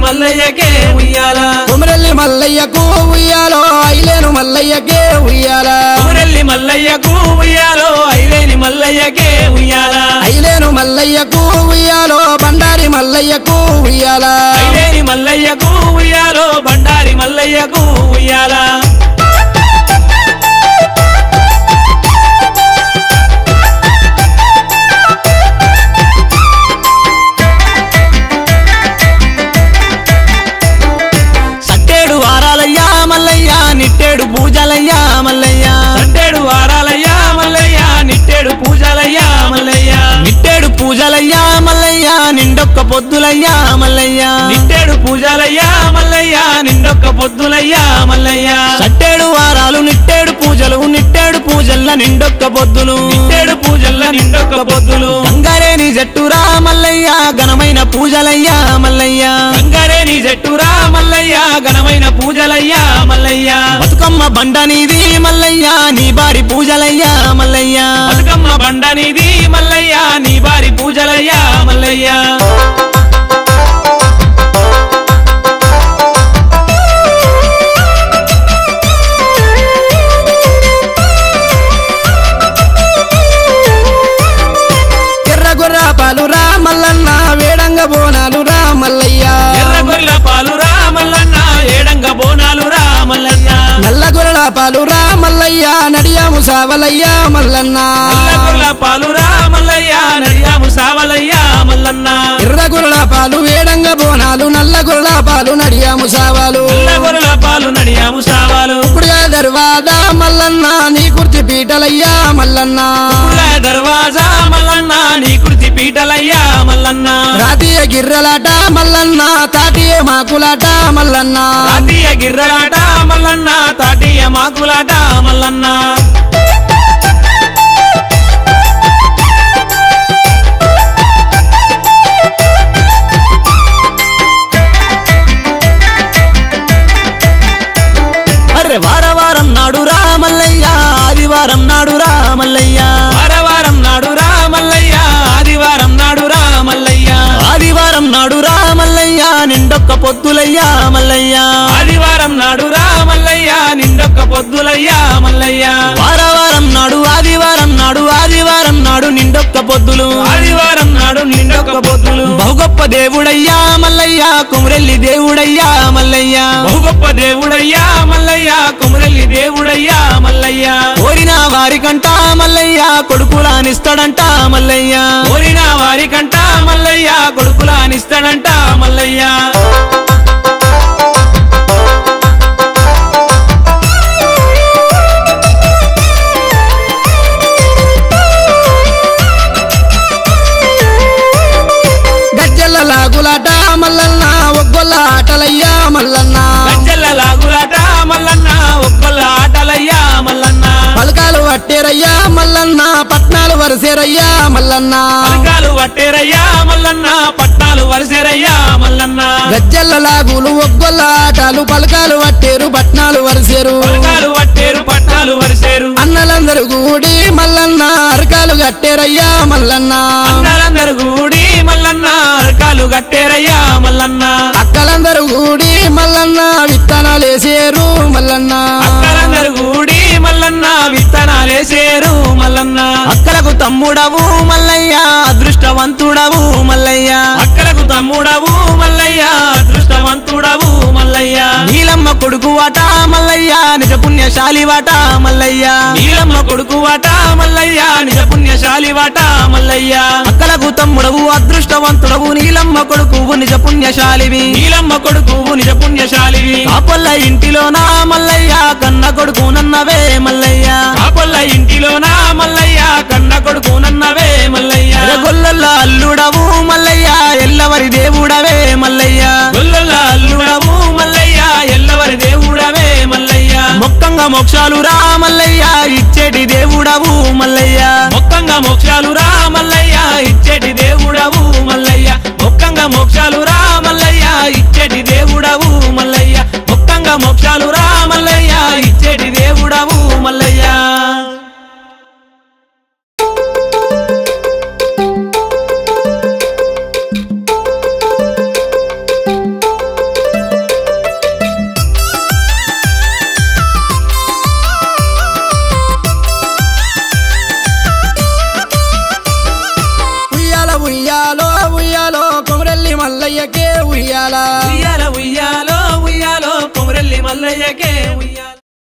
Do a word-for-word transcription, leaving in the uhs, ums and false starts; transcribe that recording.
మల్లయ్యకే ఉయ్యాల కుమరెల్లి మల్లయ్యకు ఉయ్యాలో ఐలేను మల్లయ్యకే ఉయ్యాల కుమరెల్లి మల్లయ్యకు ఉయ్యాలో ఐలేని మల్లయ్యకే ఉయ్యాల ఐలేను మల్లయ్యకు ఉయ్యాలో బండారి మల్లయ్యకు ఉయ్యాల ఐలేని మల్లయ్యకు ఉయ్యాలో బండారి మల్లయ్యకు ఉయ్యాల నిట్టేడు పూజలయ్యా మల్లయ్య సంటేడు వారాలయ్యా మల్లయ్య నిట్టేడు పూజలయ్యా మల్లయ్య నిట్టేడు పూజలయ్యా మల్లయ్య నిండొక్క పొద్దులయ్యా మల్లయ్య నిట్టేడు పూజలయ్యా మల్లయ్య నిండొక్క పొద్దులయ్యా మల్లయ్య సంటేడు వారాలు నిట్టేడు పూజలు నిట్టేడు పూజల్ల నిండొక్క పొద్దులు నిట్టేడు పూజల్ల నిండొక్క పొద్దులు గంగారేని జట్టురా మల్లయ్య ఘనమైన పూజలయ్యా మల్లయ్య గంగారేని జట్టురా మల్లయ్య ఘనమైన పూజలయ్యా మల్లయ్య బతుకమ్మ బండనిది మల్లయ్య నీ బారి పూజలయ్యా మల్లయ్య బతుకమ్మ బండనిది మల్లయ్య నీ బారి పూజలయ్యా మల్లయ్య ఎర్రగొర్ర పాలు రా మల్లన్న వేడంగ బోనాలు రా మల్లయ్య ఎర్రగొర్ర పాలు రా మల్లన్న ఏడంగ బోనాలు రా మల్లయ్య నల్లగొర్ర పాలు రా మల్లయ్య నడియాము సావలయ్య మల్లన్న నల్లగొర్ర పాలు రా మల్లయ్య నడియాము సావలయ్య మల్లన్న ఎర్రగొర్ర పాలు వేడంగ బోనాలు నల్లగొర్ర పాలు నడియాము సావాలు నల్లగొర్ర పాలు నడియాము సావాలు ఇప్పుడుగా దర్వాదా మల్లన్న నీ కుర్తి పీటలయ్యా మల్లన్న దర్వాజా మల్లన్న నీ కుర్తి పీటలయ్యా మల్లన్న రాతీయ గిర్రలాట మల్లన్న తాటియ మాకులాట మల్లన్న రాతీయ గిర్రలాట మల్లన్న తాటియ మాకులాట మల్లన్న అరే వారవారం నాడు రా మల్లయ్య ఆదివారం నాడు రా మల్లయ్య వారవారం నాడు రా మల్లయ్య ఆదివారం నాడు రా మల్లయ్య ఆదివారం నాడు రా మల్లయ్య నిండొక్క పొద్దులయ్యా మల్లయ్య ఆదివారం నాడు రా మల్లయ్య నిండొక్క పొద్దులయ్యా మల్లయ్య వారవారం నాడు ఆదివారం నాడు ఆదివారం నాడు నిండొక్క పొద్దులు ఆదివారం నాడు నిండొక్క పొద్దులు బహుగొప్ప దేవుడయ్యా మల్లయ్య కుమరెల్లి దేవుడయ్యా మల్లయ్య బహుగొప్ప దేవుడయ్యా మల్లయ్య కుమరెల్లి దేవుడయ్యా మల్లయ్య కోరిన వారికంట మల్లయ్య కొడుకులానిస్తాడంట మల్లయ్య కోరిన వారికంట మల్లయ్య కొడుకులానిస్తాడంట మల్లయ్య గజ్జల లాగులాట మల్లన్న ఒగ్గొల్ల ఆటలయ్యా మల్లన్న గజ్జల లాగులాట మల్లన్న ఒగ్గొల్ల ఆటలయ్యా మల్లన్న పలకాలు వట్టేరయ్యా మల్లన్న పట్నాలు వరసేరయ్యా మల్లన్న పలకాలు వట్టేరయ్యా మల్లన్న పట్నాలు వరసేరయ్యా మల్లన్న గజ్జల లాగులు ఒగ్గొల్ల ఆటలు పలకాలు వట్టేరు పట్నాలు వరసేరు పలకాలు వట్టేరు పట్నాలు వరసేరు అన్నలందరూ కూడి మల్లన్న అరకాలు గట్టేరయ్యా మల్లన్న అన్నలందరూ కూడి మల్లన్న అరకాలు గట్టేరయ్యా మల్లన్న అక్కలందరూ కూడి మల్లన్న విత్తనాలేసేరు మల్లన్న అక్కలందరూ కూడి మల్లన్న విత్తనాలేసేరు మల్లన్న అక్కలకు తమ్ముడవు మల్లయ్య అదృష్టవంతుడవు మల్లయ్య అక్కలకు తమ్ముడవు మల్లయ్య అదృష్టవంతుడవు మల్లయ్య నీలమ్మ కొడుకు వాట మల్లయ్య నిజ పుణ్యశాలి వాట మల్లయ్య నీలమ్మ కొడుకు వాట మల్లయ్య నిజ పుణ్యశాలి వాట మల్లయ్య అక్కలకు తమ్ముడవు అదృష్టవంతుడవు నీలమ్మ కొడుకు నిజ పుణ్యశాలివి నీలమ్మ కొడుకు నిజ పుణ్యశాలివి కాపొల్ల ఇంటిలోనా మల్లయ్య కన్న కొడుకు నన్నవే మల్లయ్య కాపొల్ల ఇంటిలోనా మల్లయ్య కన్న కొడుకు నన్నవే మల్లయ్య గొల్లల్ల అల్లుడవు మల్లయ్య ఎల్లవరి దేవుడవే మల్లయ్య గొల్లల్ల అల్లుడవు మల్లయ్య ఎల్లవరి దేవుడవే మల్లయ్య మొక్కంగా మోక్షాలు రా మల్లయ్య ఇచ్చేటి దేవుడవు మల్లయ్య మొక్కంగా మోక్షాలు రా మల్లయ్య ఇచ్చేటి దేవుడవు మల్లయ్య మొక్కంగా మోక్షాలు రా మల్లయ్య ఇచ్చేటి దేవుడవు మల్లయ్య మొక్కంగా మోక్షాలు రా మల్లయ్య ఇచ్చేటి దేవుడవు మల్లయ్య మల్లయ్యకే ఉయ్యాల ఉయ్యాల ఉయ్యాలో ఉయ్యాలో కొమరెల్లి మల్లయ్యకే ఉయ్యాల